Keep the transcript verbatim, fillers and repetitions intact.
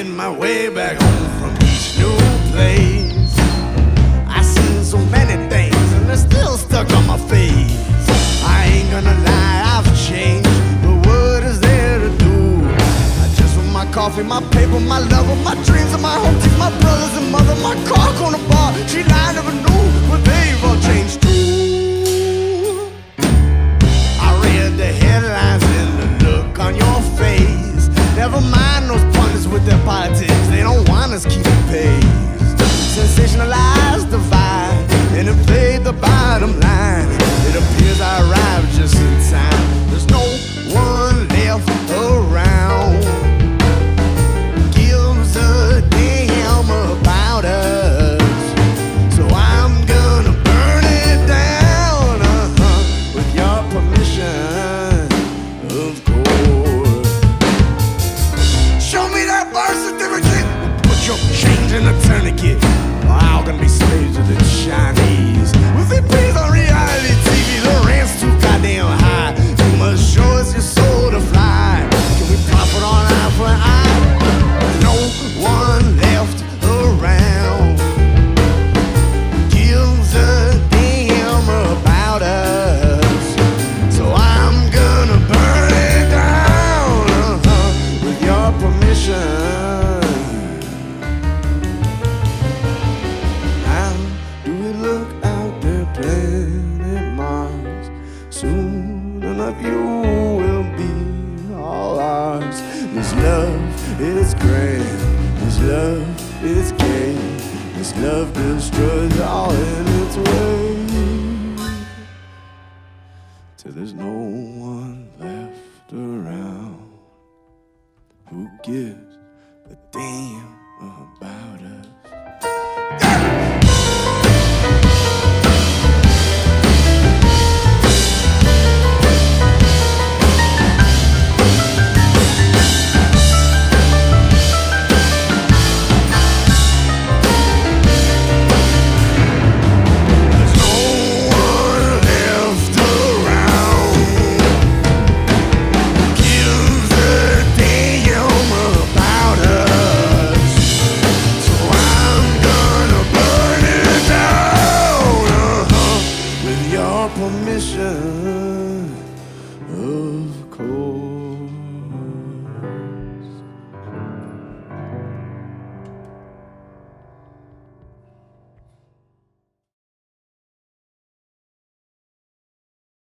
making my way back home from each new place. I seen so many things and they're still stuck on my face. I ain't gonna lie, I've changed, but what is there to do? I just want my coffee, my paper, my love, my dreams, and my home team, my brothers and mother, my car on the bar. She I never knew, but they've all changed too. I read the headlines and the look on your face. Never mind those pundits with their politics, they don't want us keeping pace. Sensationalized divide, and it played the bottom line. It appears I arrived just in time. There's no one left around. Gives a damn about us. So I'm gonna burn it down, uh-huh, with your permission, of course. Show me that birth certificate. Put your change in a tourniquet. We're all gonna be slaves to the Chinese. With the praise on reality T V, the rent's too goddamn high. You must show us your soul to fly. Can we profit on eye for eye? No one left around. Gives a damn about us. So I'm gonna burn it down, uh-huh, with your permission. Soon enough you will be all ours. This love is grand, this love is gay. This love destroys all in its way, till there's no one left around who gives a damn about